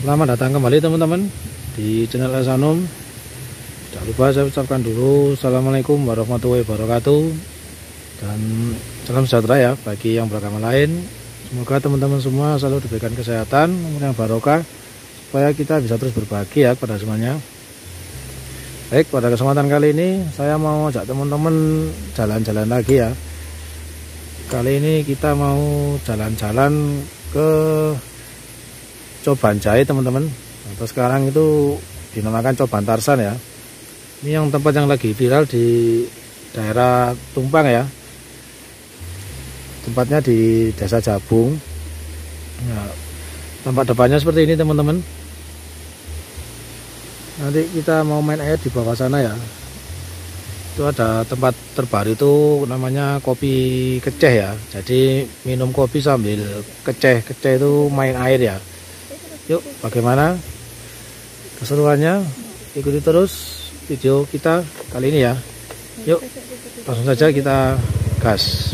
Selamat datang kembali teman-teman di channel Esanum. Jangan lupa saya ucapkan dulu Assalamualaikum warahmatullahi wabarakatuh, dan salam sejahtera ya bagi yang beragama lain. Semoga teman-teman semua selalu diberikan kesehatan, umur yang barokah, supaya kita bisa terus berbagi ya kepada semuanya. Baik, pada kesempatan kali ini saya mau ajak teman-teman jalan-jalan lagi ya. Kali ini kita mau jalan-jalan ke Coban Jahe teman-teman, atau sekarang itu dinamakan Coban Tarsan ya. Ini yang tempat yang lagi viral di daerah Tumpang ya. Tempatnya di Desa Jabung ya, tempat depannya seperti ini teman-teman. Nanti kita mau main air di bawah sana ya. Itu ada tempat terbaru itu namanya kopi keceh ya. Jadi minum kopi sambil keceh itu main air ya. Yuk, bagaimana keseruannya? Ikuti terus video kita kali ini ya. Yuk, langsung saja kita gas.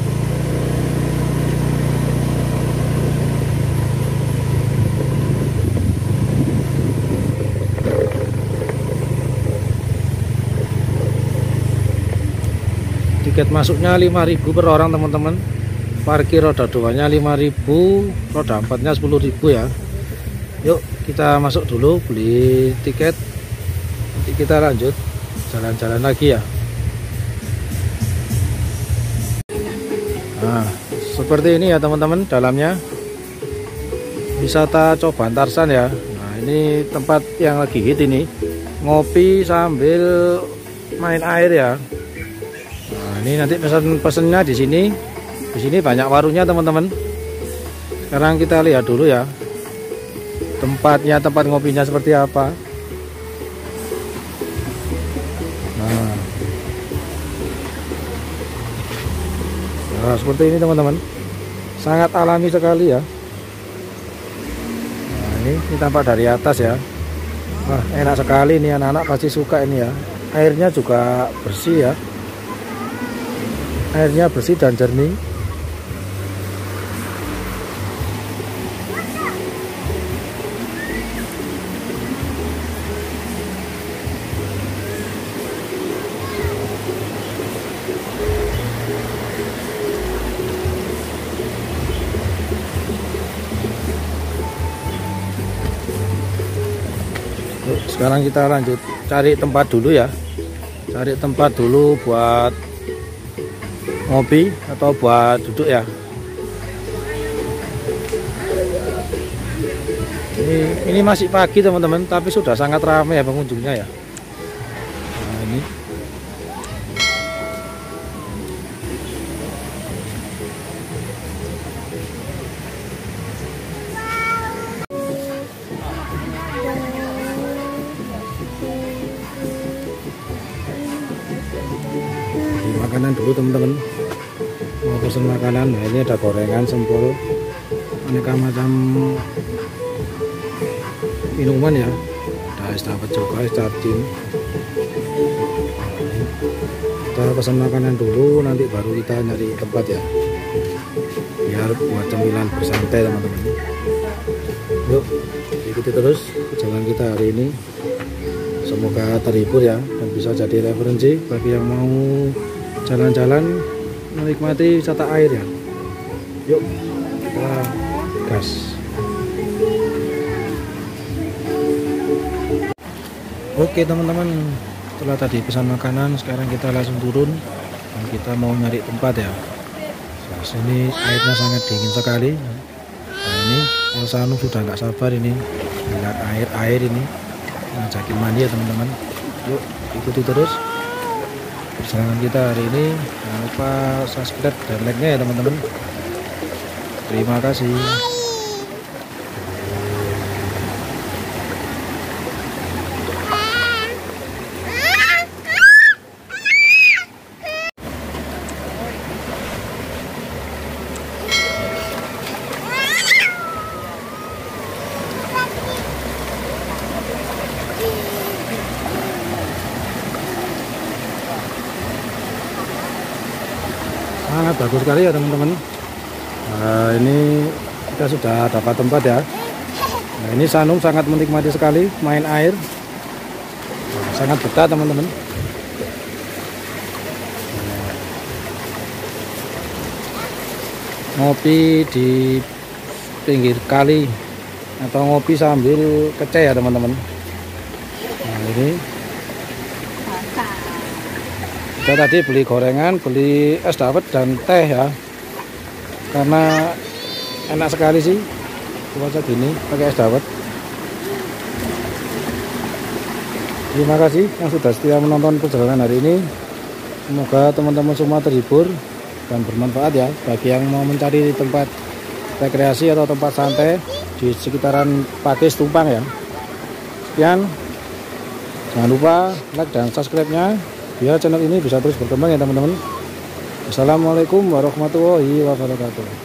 Tiket masuknya 5.000 per orang teman-teman. Parkir roda 2-nya 5.000, roda 4-nya 10.000 ya. Yuk kita masuk dulu, beli tiket, nanti kita lanjut jalan-jalan lagi ya. Nah, seperti ini ya teman-teman dalamnya. Wisata Coban Tarsan ya. Nah, ini tempat yang lagi hit ini, ngopi sambil main air ya. Nah, ini nanti pesan-pesannya di sini. Di sini banyak warungnya teman-teman. Sekarang kita lihat dulu ya tempatnya, tempat ngopinya seperti apa. Nah, seperti ini teman-teman, sangat alami sekali ya. Nah, ini tampak dari atas ya. Wah, enak sekali nih, anak-anak pasti suka ini ya. Airnya juga bersih ya, airnya bersih dan jernih. Sekarang kita lanjut cari tempat dulu ya. Cari tempat dulu buat ngopi atau buat duduk ya. Ini masih pagi teman-teman, tapi sudah sangat ramai ya pengunjungnya ya. Nah, ini makanan dulu teman-teman, mau pesen makanan. Nah, ini ada gorengan, sempol, aneka macam minuman ya, ada es dawet juga, es cacing. Kita pesan makanan dulu, nanti baru kita nyari tempat ya, biar buat cemilan bersantai teman-teman. Yuk ikuti terus perjalanan kita hari ini, semoga terhibur ya, dan bisa jadi referensi bagi yang mau jalan-jalan menikmati wisata air ya. Yuk kita gas. Oke teman-teman, setelah tadi pesan makanan, sekarang kita langsung turun dan kita mau nyari tempat ya. Nah, sini airnya sangat dingin sekali. Nah, ini Esanum sudah nggak sabar ini lihat air ini, ngajakin mandi ya teman-teman. Yuk ikuti terus perjalanan kita hari ini. Jangan lupa subscribe dan like-nya ya teman-teman. Terima kasih. Sangat bagus sekali ya teman-teman. Nah, ini kita sudah dapat tempat ya. Nah, ini Sanum sangat menikmati sekali main air. Sangat betah teman-teman. Ngopi di pinggir kali atau ngopi sambil keceh ya teman-teman. Nah, ini kita tadi beli gorengan, beli es dawet dan teh ya, karena enak sekali sih cuaca gini pakai es dawet. Terima kasih yang sudah setia menonton perjalanan hari ini. Semoga teman-teman semua terhibur dan bermanfaat ya bagi yang mau mencari tempat rekreasi atau tempat santai di sekitaran Pakis Tumpang ya. Sekian, jangan lupa like dan subscribe-nya biar channel ini bisa terus berkembang ya teman-teman. Assalamualaikum warahmatullahi wabarakatuh.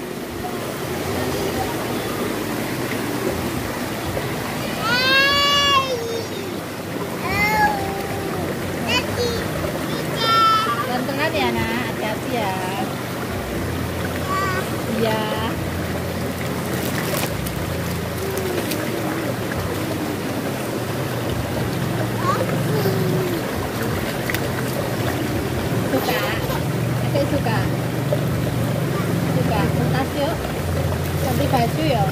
Ganteng ya nak, hati-hati ya. Iya. Suka, pentas yuk, ganti baju ya.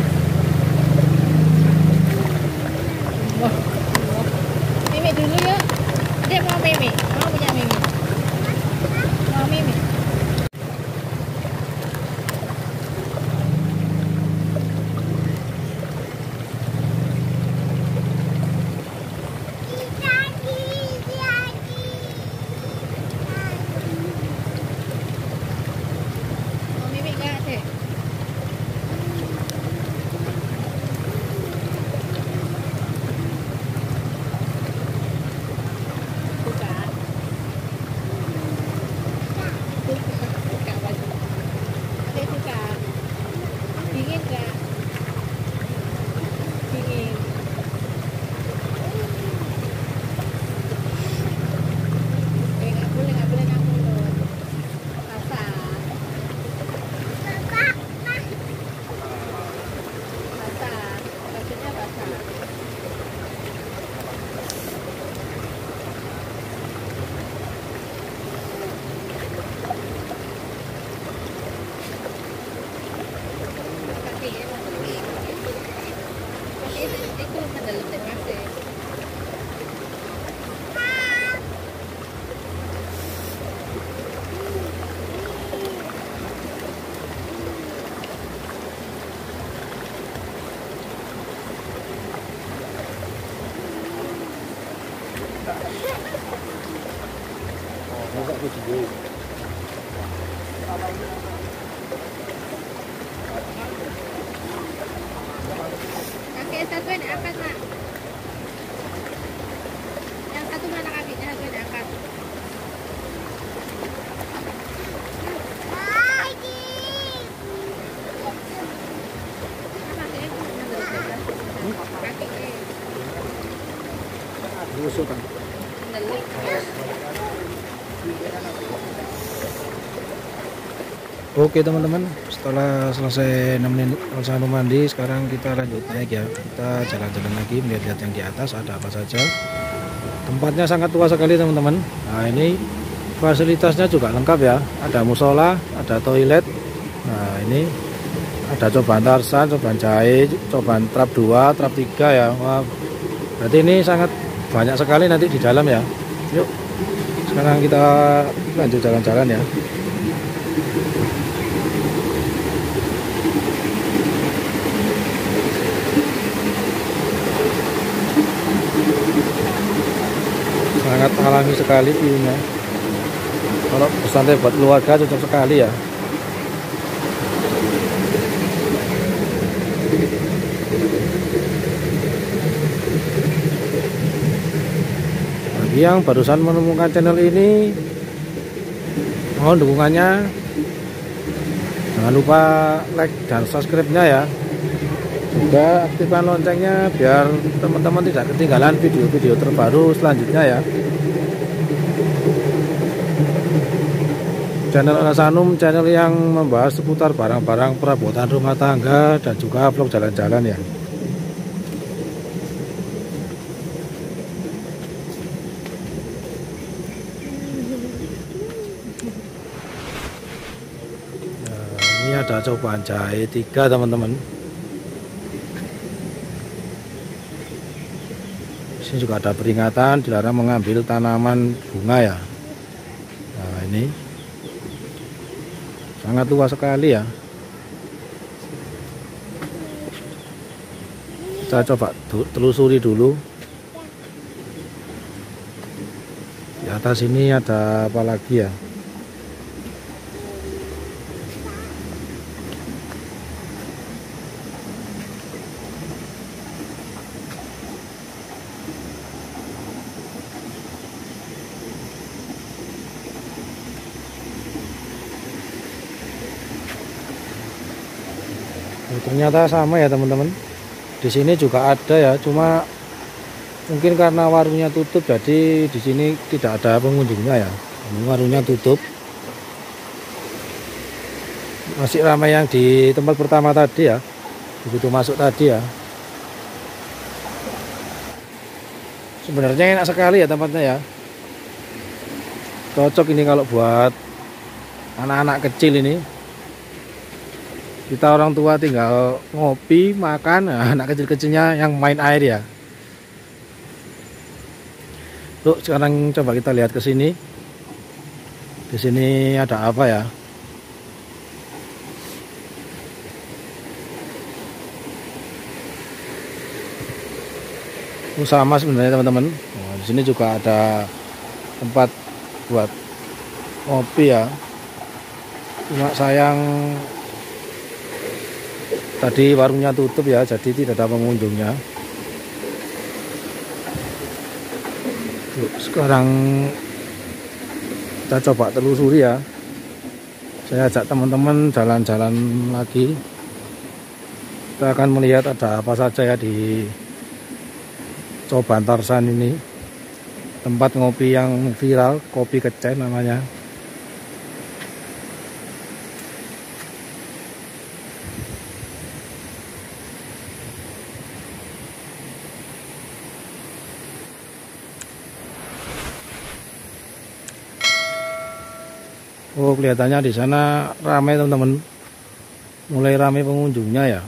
Mimi dulu yuk, dia mau Mimi, mau punya Mimi, mau Mimi. Dingin nggak? Dingin. Nggak boleh ngambul. Basah. Bajunya basah. Itu mendalam masih. Kaki satu yang diangkat nak. Yang satu mana kakinya satu yang diangkat. Oke teman-teman, setelah selesai nemenin Sanum mandi, sekarang kita lanjut naik ya. Kita jalan-jalan lagi melihat yang di atas ada apa saja. Tempatnya sangat luas sekali teman-teman. Nah, ini fasilitasnya juga lengkap ya. Ada musola, ada toilet. Nah, ini ada cobaan Tarsan, cobaan jahe, cobaan trap 2, trap 3 ya. Wah, berarti ini sangat banyak sekali nanti di dalam ya. Yuk, sekarang kita lanjut jalan-jalan ya. Sangat alami sekali view-nya. Kalau bersantai buat keluarga cocok sekali ya. Bagi yang barusan menemukan channel ini, mohon dukungannya. Jangan lupa like dan subscribe-nya ya. Juga aktifkan loncengnya biar teman-teman tidak ketinggalan video-video terbaru selanjutnya ya. Channel Sanum, channel yang membahas seputar barang-barang perabotan rumah tangga dan juga vlog jalan-jalan ya. ada cobaan jahe 3 teman-teman. Di sini juga ada peringatan dilarang mengambil tanaman bunga ya. Nah ini sangat luas sekali ya. Kita coba telusuri dulu. Di atas ini ada apa lagi ya? Oh, ternyata sama ya teman-teman. Di sini juga ada ya, cuma mungkin karena warungnya tutup jadi di sini tidak ada pengunjungnya ya. Ini warungnya tutup. Masih ramai yang di tempat pertama tadi ya. Begitu masuk tadi ya. Sebenarnya enak sekali ya tempatnya ya. Cocok ini kalau buat anak-anak kecil ini. Kita orang tua tinggal ngopi, makan, nah, anak kecil-kecilnya yang main air ya. Tuh, sekarang coba kita lihat ke sini. Di sini ada apa ya? Sama sebenarnya teman-teman. Nah, di sini juga ada tempat buat ngopi ya. Cuma sayang tadi warungnya tutup ya, jadi tidak ada pengunjungnya. Sekarang kita coba telusuri ya. Saya ajak teman-teman jalan-jalan lagi. Kita akan melihat ada apa saja ya di Coban Tarsan ini. Tempat ngopi yang viral, Kopi Kecen namanya. Oh, kelihatannya di sana ramai teman-teman. Mulai ramai pengunjungnya ya.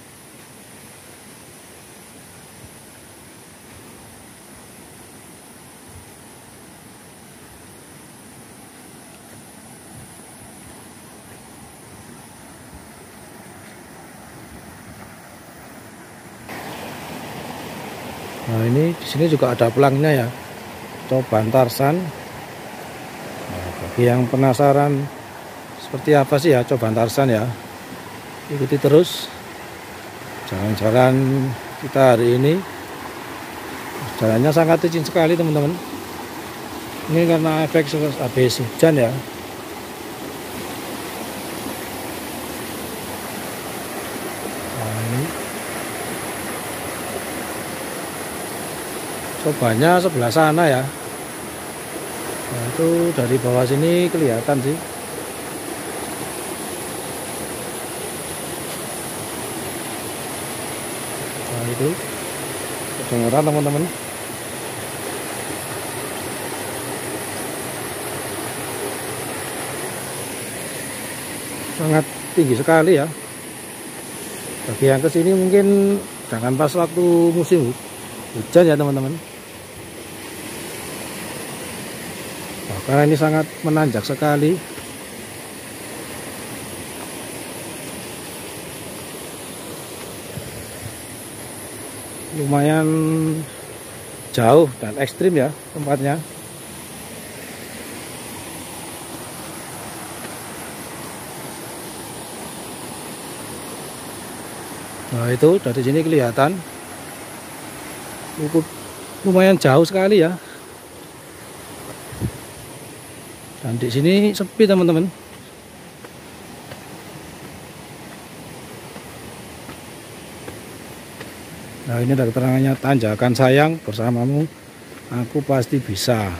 Nah, ini di sini juga ada pelangnya ya. Coban Tarsan. Bagi yang penasaran seperti apa sih ya Coban Tarsan ya, ikuti terus jalan-jalan kita hari ini. Jalannya sangat licin sekali teman-teman. Ini karena efek habis hujan ya. Nah, ini cobanya sebelah sana ya. Nah, itu dari bawah sini kelihatan sih. Nah, itu kedengeran teman-teman. Sangat tinggi sekali ya. Bagi yang kesini mungkin jangan pas waktu musim hujan ya teman-teman. Karena ini sangat menanjak sekali. Lumayan jauh dan ekstrim ya tempatnya. Nah, itu dari sini kelihatan cukup lumayan jauh sekali ya. Dan di sini sepi teman-teman. Nah, ini ada keterangannya, tanjakan sayang bersamamu aku pasti bisa.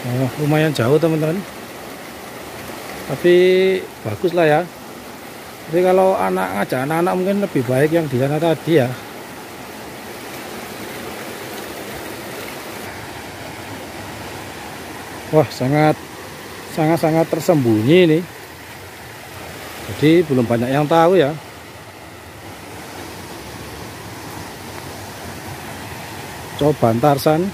Oh, lumayan jauh teman-teman, tapi bagus lah ya. Tapi kalau ngajak anak-anak mungkin lebih baik yang di sana tadi ya. Wah, sangat tersembunyi ini. Jadi belum banyak yang tahu ya. Coban Tarsan.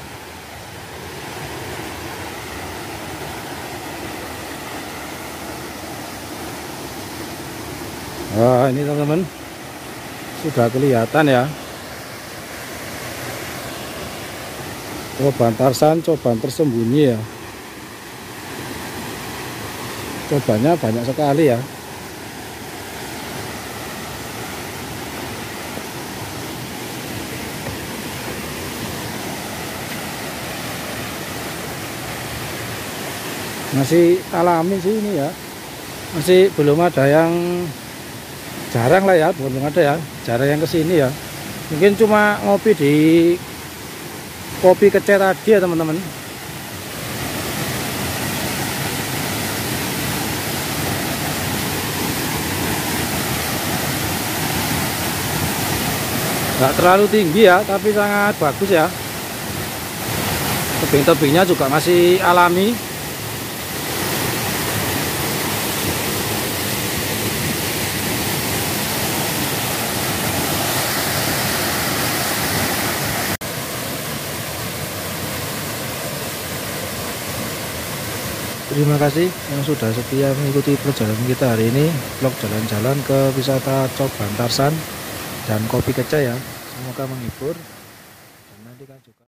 Wah, ini teman-teman sudah kelihatan ya. Coban Tarsan, coban tersembunyi ya. Cobannya banyak sekali ya. Masih alami sih ini ya. Masih belum ada yang jarang lah ya, belum ada ya. Jarang yang kesini ya. Mungkin cuma ngopi di Kopi Kece tadi ya teman-teman. Nggak terlalu tinggi ya, tapi sangat bagus ya. Tebing-tebingnya juga masih alami. Terima kasih yang sudah setia mengikuti perjalanan kita hari ini, vlog jalan-jalan ke wisata Coban Tarsan dan Kopi Kece ya. Semoga menghibur. Dan nanti kan juga